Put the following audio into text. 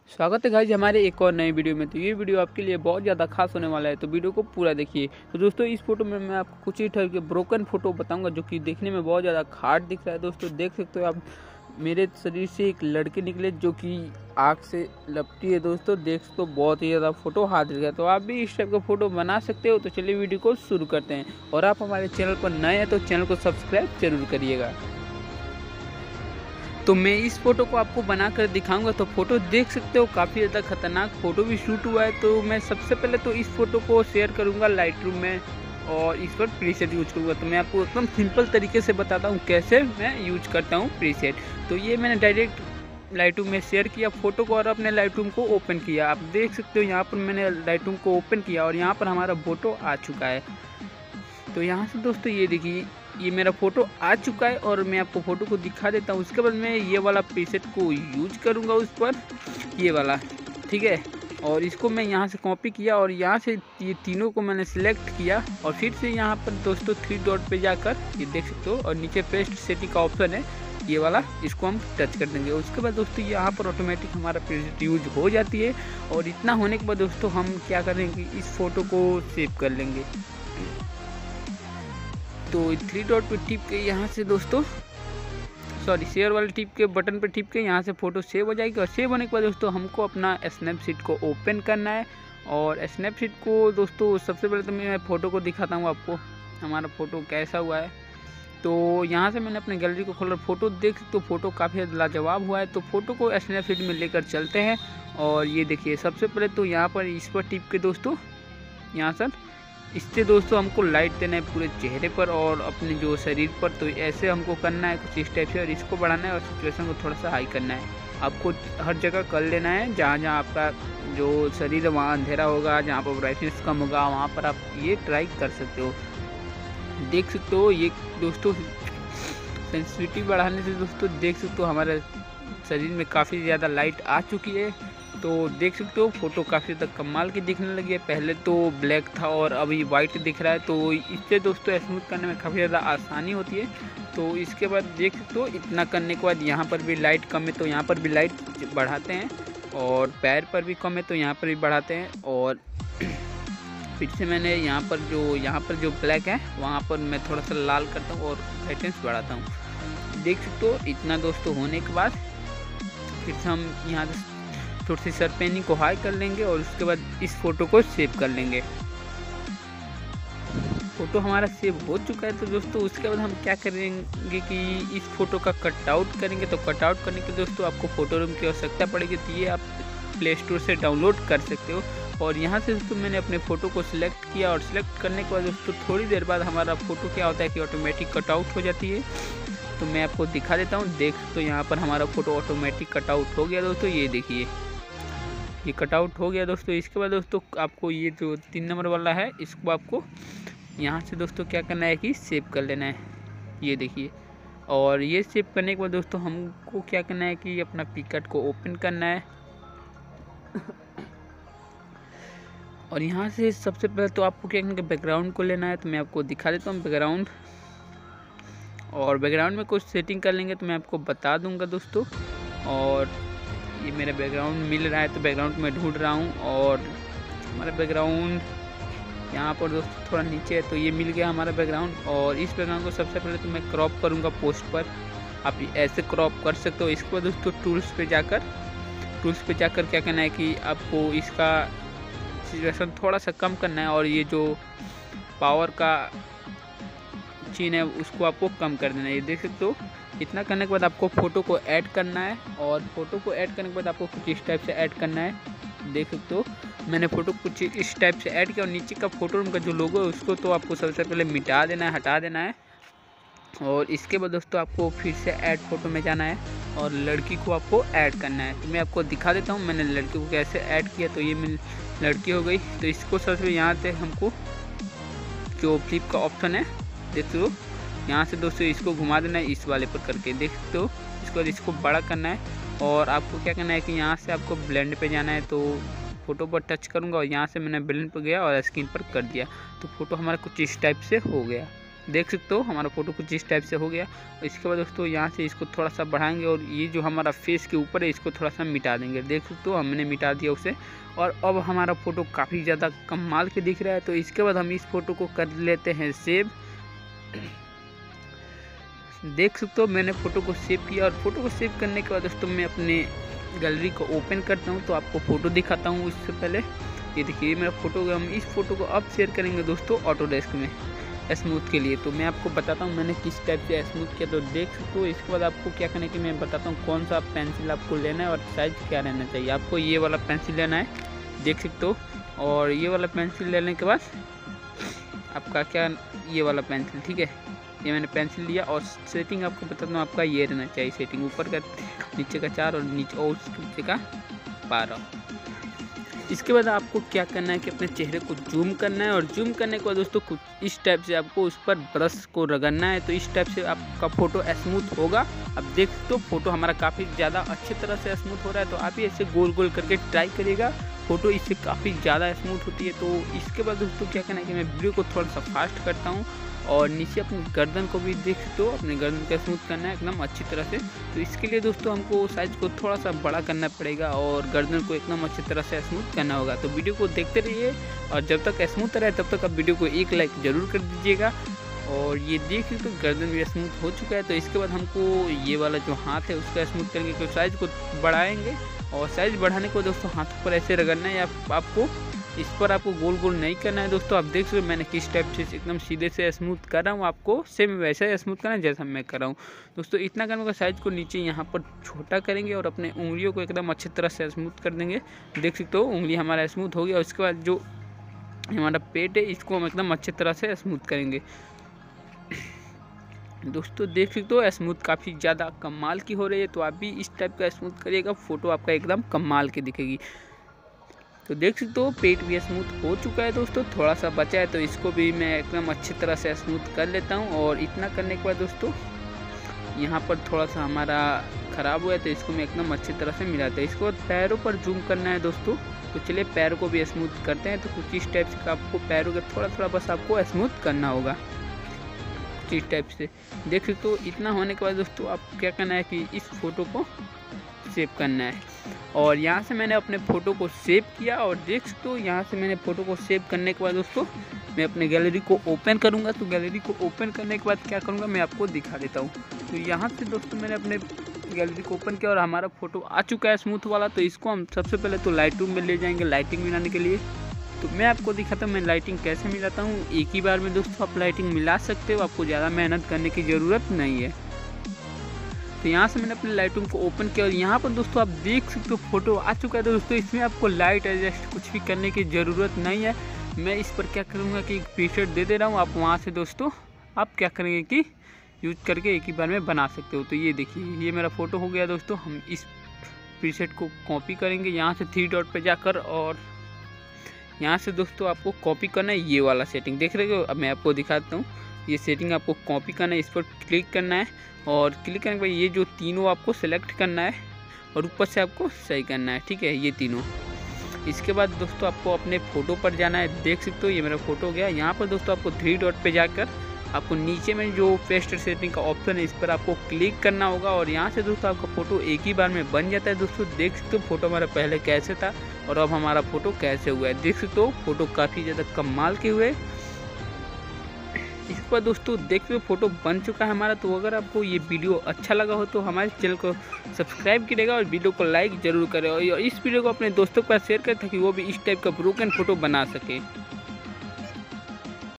स्वागत है गाइस हमारे एक और नई वीडियो में। तो ये वीडियो आपके लिए बहुत ज़्यादा खास होने वाला है, तो वीडियो को पूरा देखिए। तो दोस्तों इस फोटो में मैं आपको कुछ ही टाइप के ब्रोकन फोटो बताऊंगा जो कि देखने में बहुत ज़्यादा खाट दिख रहा है। दोस्तों देख सकते हो आप, मेरे शरीर से एक लड़के निकले जो कि आग से लपटी है। दोस्तों देख सकते हो बहुत ही ज़्यादा फोटो हाजिर है। तो आप भी इस टाइप का फोटो बना सकते हो। तो चलिए वीडियो को शुरू करते हैं। और आप हमारे चैनल पर नए हैं तो चैनल को सब्सक्राइब जरूर करिएगा। तो मैं इस फोटो को आपको बनाकर दिखाऊंगा। तो फोटो देख सकते हो काफ़ी ज़्यादा खतरनाक फोटो भी शूट हुआ है। तो मैं सबसे पहले तो इस फोटो को शेयर करूंगा लाइटरूम में और इस पर प्रीसेट यूज करूंगा। तो मैं आपको एकदम सिंपल तरीके से बताता हूं कैसे मैं यूज करता हूं प्रीसेट। तो ये मैंने डायरेक्ट लाइटरूम में शेयर किया फोटो को और अपने लाइटरूम को ओपन किया। आप देख सकते हो यहाँ पर मैंने लाइटरूम को ओपन किया और यहाँ पर हमारा फोटो आ चुका है। तो यहाँ से दोस्तों ये देखिए, ये मेरा फ़ोटो आ चुका है और मैं आपको फ़ोटो को दिखा देता हूँ। उसके बाद मैं ये वाला प्रीसेट को यूज करूँगा उस पर, ये वाला, ठीक है। और इसको मैं यहाँ से कॉपी किया और यहाँ से ये तीनों को मैंने सिलेक्ट किया और फिर से यहाँ पर दोस्तों 3 डॉट पे जाकर ये देख सकते हो और नीचे पेस्ट सेटिंग का ऑप्शन है ये वाला, इसको हम टच कर देंगे। उसके बाद दोस्तों यहाँ पर ऑटोमेटिक हमारा प्रीसेट यूज हो जाती है। और इतना होने के बाद दोस्तों हम क्या करेंगे, इस फ़ोटो को सेव कर लेंगे। तो 3 डॉट पे टिप के यहाँ से दोस्तों शेयर वाले टिप के बटन पे टिप के यहाँ से फ़ोटो सेव हो जाएगी। और सेव होने के बाद दोस्तों हमको अपना स्नैपसीड को ओपन करना है। और स्नैपसीड को दोस्तों सबसे पहले तो मैं फ़ोटो को दिखाता हूँ आपको हमारा फ़ोटो कैसा हुआ है। तो यहाँ से मैंने अपने गैलरी को खोला, फ़ोटो देख तो फ़ोटो काफ़ी लाजवाब हुआ है। तो फ़ोटो को स्नैपसीड में लेकर चलते हैं। और ये देखिए सबसे पहले तो यहाँ पर इस पर टिप के दोस्तों यहाँ सर इससे दोस्तों हमको लाइट देना है पूरे चेहरे पर और अपने जो शरीर पर। तो ऐसे हमको करना है कुछ इस टाइप से और इसको बढ़ाना है और सिचुएशन को थोड़ा सा हाई करना है। आपको हर जगह कर लेना है, जहाँ जहाँ आपका जो शरीर है वहाँ अंधेरा होगा, जहाँ पर ब्राइटनेस कम होगा वहाँ पर आप ये ट्राई कर सकते हो। देख सकते हो ये दोस्तों सेंसिटिविटी बढ़ाने से दोस्तों देख सकते हो हमारे शरीर में काफ़ी ज़्यादा लाइट आ चुकी है। तो देख सकते हो फोटो काफ़ी ज़्यादा कमाल की दिखने लगी है। पहले तो ब्लैक था और अभी वाइट दिख रहा है। तो इससे दोस्तों स्मूथ करने में काफ़ी ज़्यादा आसानी होती है। तो इसके बाद देख सकते हो इतना करने के बाद यहाँ पर भी लाइट कम है तो यहाँ पर भी लाइट बढ़ाते हैं और पैर पर भी कम है तो यहाँ पर भी बढ़ाते हैं। और फिर से मैंने यहाँ पर जो ब्लैक है वहाँ पर मैं थोड़ा सा लाल करता हूँ और ब्राइटनेस बढ़ाता हूँ। देख सकते हो इतना दोस्तों होने के बाद फिर से हम यहाँ से थोड़ी सी सरपेनी को हाई कर लेंगे और उसके बाद इस फोटो को सेव कर लेंगे। फोटो हमारा सेव हो चुका है। तो दोस्तों उसके बाद हम क्या करेंगे कि इस फोटो का कटआउट करेंगे। तो कटआउट करने के दोस्तों आपको फोटो रूम की आवश्यकता पड़ेगी। तो ये आप प्ले स्टोर से डाउनलोड कर सकते हो। और यहाँ से दोस्तों मैंने अपने फ़ोटो को सिलेक्ट किया और सिलेक्ट करने के बाद दोस्तों थोड़ी देर बाद हमारा फ़ोटो क्या होता है कि ऑटोमेटिक कटआउट हो जाती है। तो मैं आपको दिखा देता हूँ। देख तो यहाँ पर हमारा फ़ोटो ऑटोमेटिक कटआउट हो गया दोस्तों, ये देखिए ये कटआउट हो गया दोस्तों। इसके बाद दोस्तों आपको ये जो 3 नंबर वाला है इसको आपको यहाँ से दोस्तों क्या करना है कि सेव कर लेना है, ये देखिए। और ये सेव करने के बाद दोस्तों हमको क्या करना है कि अपना पिकआर्ट को ओपन करना है। और यहाँ से सबसे पहले तो आपको क्या करना है, बैकग्राउंड को लेना है। तो मैं आपको दिखा देता हूँ बैकग्राउंड। और बैकग्राउंड में कुछ सेटिंग कर लेंगे तो मैं आपको बता दूंगा दोस्तों। और ये मेरा बैकग्राउंड मिल रहा है तो बैकग्राउंड मैं ढूंढ रहा हूँ। और हमारा बैकग्राउंड यहाँ पर दोस्तों थोड़ा नीचे है तो ये मिल गया हमारा बैकग्राउंड। और इस बैकग्राउंड को सबसे पहले तो मैं क्रॉप करूँगा पोस्ट पर, आप ऐसे क्रॉप कर सकते हो। इसके बाद दोस्तों टूल्स पे जाकर क्या करना है कि आपको इसका सिचुएशन थोड़ा सा कम करना है और ये जो पावर का चीन है उसको आपको कम कर देना है, ये देख सकते हो। इतना करने के बाद आपको फ़ोटो को ऐड करना है। और फ़ोटो को ऐड करने के बाद आपको कुछ इस टाइप से ऐड करना है, देख सकते हो। मैंने फ़ोटो कुछ इस टाइप से ऐड किया और नीचे का फ़ोटो रूम का जो लोगो है उसको तो आपको सबसे पहले मिटा देना है, हटा देना है। और इसके बाद दोस्तों आपको फिर से ऐड फ़ोटो में जाना है और लड़की को आपको ऐड करना है। तो मैं आपको दिखा देता हूँ मैंने लड़की को कैसे ऐड किया। तो ये मेरी लड़की हो गई। तो इसको सबसे यहाँ से हमको जो फ्लिप का ऑप्शन है देख सकते हो, यहाँ से दोस्तों इसको घुमा देना है इस वाले पर करके, देख सकते हो। इसको बड़ा करना है और आपको क्या करना है कि यहाँ से आपको ब्लेंड पे जाना है। तो फ़ोटो पर टच करूँगा और यहाँ से मैंने ब्लेंड पर गया और स्क्रीन पर कर दिया। तो फ़ोटो हमारा कुछ इस टाइप से हो गया, देख सकते हो हमारा फ़ोटो कुछ इस टाइप से हो गया। इसके बाद दोस्तों यहाँ से इसको थोड़ा सा बढ़ाएंगे और ये जो हमारा फेस के ऊपर है इसको थोड़ा सा मिटा देंगे। देख सकते हो हमने मिटा दिया उसे, और अब हमारा फ़ोटो काफ़ी ज़्यादा कमाल के दिख रहा है। तो इसके बाद हम इस फ़ोटो को कर लेते हैं सेव। देख सकते हो मैंने फ़ोटो को सेव किया, और फ़ोटो को सेव करने के बाद दोस्तों मैं अपने गैलरी को ओपन करता हूँ। तो आपको फ़ोटो दिखाता हूँ उससे पहले। ये देखिए मेरा फ़ोटो, हम इस फ़ोटो को अब शेयर करेंगे दोस्तों ऑटोडेस्क में स्मूथ के लिए। तो मैं आपको बताता हूँ मैंने किस टाइप से स्मूथ किया। तो देख सकते हो इसके बाद आपको क्या करना है कि मैं बताता हूँ कौन सा पेंसिल आपको लेना है और साइज़ क्या रहना चाहिए। आपको ये वाला पेंसिल लेना है, देख सकते हो, और ये वाला पेंसिल लेने के बाद आपका क्या, ये वाला पेंसिल, ठीक है, ये मैंने पेंसिल लिया। और सेटिंग आपको बताता हूँ आपका ये रहना चाहिए सेटिंग, ऊपर का, नीचे का 4 और नीचे और नीचे का 12। इसके बाद आपको क्या करना है कि अपने चेहरे को जूम करना है, और जूम करने के बाद दोस्तों कुछ इस टाइप से आपको उस पर ब्रश को रगड़ना है। तो इस टाइप से आपका फ़ोटो स्मूथ होगा। अब देख सकते हो फ़ोटो हमारा काफ़ी ज़्यादा अच्छी तरह से स्मूथ हो रहा है। तो आप ही ऐसे गोल गोल करके ट्राई करिएगा, फ़ोटो इससे काफ़ी ज़्यादा स्मूथ होती है। तो इसके बाद दोस्तों क्या करना है कि मैं वीडियो को थोड़ा सा फास्ट करता हूँ, और नीचे अपनी गर्दन को भी देख सकते हो, अपने गर्दन का स्मूथ करना है एकदम अच्छी तरह से। तो इसके लिए दोस्तों हमको साइज़ को थोड़ा सा बड़ा करना पड़ेगा और गर्दन को एकदम अच्छी तरह से स्मूथ करना होगा। तो वीडियो को देखते रहिए, और जब तक स्मूथ रहे तब तक आप वीडियो को एक लाइक ज़रूर कर दीजिएगा। और ये देख सकते हो गर्दन भी स्मूथ हो चुका है। तो इसके बाद हमको ये वाला जो हाथ है उसका स्मूथ करेंगे, तो साइज़ को बढ़ाएंगे, और साइज़ बढ़ाने को दोस्तों हाथों पर ऐसे रगड़ना है। आपको इस पर आपको गोल गोल नहीं करना है दोस्तों। आप देख सकते हो मैंने किस टाइप से एकदम सीधे से स्मूथ कर रहा हूँ, आपको सेम वैसा ही स्मूथ करना है जैसा मैं कर रहा हूँ दोस्तों। इतना करने का साइज़ को नीचे यहाँ पर छोटा करेंगे, और अपने उंगलियों को एकदम अच्छी तरह से स्मूथ कर देंगे। देख सकते हो उंगली हमारा स्मूथ हो गया। उसके बाद जो हमारा पेट है इसको हम एकदम अच्छी तरह से स्मूथ करेंगे दोस्तों। देख सकते हो स्मूथ काफ़ी ज़्यादा कमाल की हो रही है। तो आप भी इस टाइप का स्मूथ करिएगा, फ़ोटो आपका एकदम कमाल की दिखेगी। तो देख सकते हो पेट भी स्मूथ हो चुका है दोस्तों, थोड़ा सा बचा है तो इसको भी मैं एकदम अच्छी तरह से स्मूथ कर लेता हूँ। और इतना करने के बाद दोस्तों यहाँ पर थोड़ा सा हमारा ख़राब हुआ है तो इसको मैं एकदम अच्छी तरह से मिलाता हूँ। इसके बाद पैरों पर जूम करना है दोस्तों। तो चलिए पैरों को भी स्मूथ करते हैं। तो कुछ इस टाइप से आपको पैरों का थोड़ा थोड़ा बस आपको स्मूथ करना होगा, इस टाइप से। देख सकते हो इतना होने के बाद दोस्तों आप क्या करना है कि इस फ़ोटो को सेव करना है। और यहाँ से मैंने अपने फ़ोटो को सेव किया, और देख सकते हो यहाँ से मैंने फ़ोटो को सेव करने के बाद दोस्तों मैं अपने गैलरी को ओपन करूँगा। तो गैलरी को ओपन करने के बाद क्या करूँगा मैं आपको दिखा देता हूँ। तो यहाँ से दोस्तों मैंने अपने गैलरी को ओपन किया और हमारा फ़ोटो आ चुका है स्मूथ वाला। तो इसको हम सबसे पहले तो लाइटरूम में ले जाएंगे लाइटिंग मिलाने के लिए। तो मैं आपको दिखाता हूँ मैं लाइटिंग कैसे मिलाता हूँ। एक ही बार में दोस्तों आप लाइटिंग मिला सकते हो, आपको ज़्यादा मेहनत करने की ज़रूरत नहीं है। तो यहाँ से मैंने अपने लाइटरूम को ओपन किया, और यहाँ पर दोस्तों आप देख सकते हो फ़ोटो आ चुका है दोस्तों। इसमें आपको लाइट एडजस्ट कुछ भी करने की ज़रूरत नहीं है। मैं इस पर क्या करूँगा कि एक प्रीसेट दे रहा हूँ, आप वहाँ से दोस्तों आप क्या करेंगे कि यूज करके एक ही बार में बना सकते हो। तो ये देखिए ये मेरा फ़ोटो हो गया दोस्तों। हम इस प्रीसेट को कॉपी करेंगे यहाँ से 3 डॉट पर जाकर, और यहाँ से दोस्तों आपको कॉपी करना है ये वाला सेटिंग, देख रहे हो। अब मैं आपको दिखाता हूँ, ये सेटिंग आपको कॉपी करना है, इस पर क्लिक करना है, और क्लिक करने के बाद ये जो तीनों आपको सेलेक्ट करना है और ऊपर से आपको सही करना है, ठीक है, ये तीनों। इसके बाद दोस्तों आपको अपने फ़ोटो पर जाना है। देख सकते हो ये मेरा फ़ोटो हो गया। यहाँ पर दोस्तों आपको 3 डॉट पे जाकर आपको नीचे में जो पेस्ट सेटिंग का ऑप्शन है इस पर आपको क्लिक करना होगा, और यहाँ से दोस्तों आपका फ़ोटो एक ही बार में बन जाता है दोस्तों। देख सकते हो फ़ोटो हमारा पहले कैसे था और अब हमारा फ़ोटो कैसे हुआ है। देख सकते हो फ़ोटो काफ़ी ज़्यादा कमाल के हुए। इसके बाद दोस्तों देखते हो फ़ोटो बन चुका है हमारा। तो अगर आपको ये वीडियो अच्छा लगा हो तो हमारे चैनल को सब्सक्राइब कीजिएगा और वीडियो को लाइक ज़रूर करें, और इस वीडियो को अपने दोस्तों के पास शेयर करें ताकि वो भी इस टाइप का ब्रोकन फ़ोटो बना सके।